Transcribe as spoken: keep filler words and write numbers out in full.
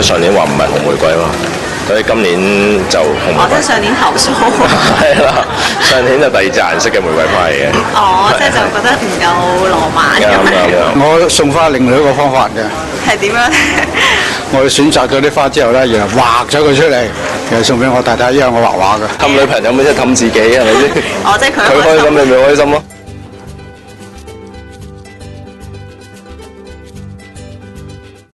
係上年話唔係紅玫瑰嘛，所以今年就紅玫瑰。 我即係上年投訴。 係啦，上年就第二隻顏色嘅玫瑰花嚟嘅。 哦，即係就覺得唔夠浪漫咁樣。 我送花另外一個方法嘅。 係點樣咧？ 我選擇咗啲花之後咧，然後畫咗佢出嚟，然後送俾我太太，因為我畫畫嘅。 氹女朋友咪即係氹自己係咪先？ 哦，即係佢佢開心，你咪開心咯。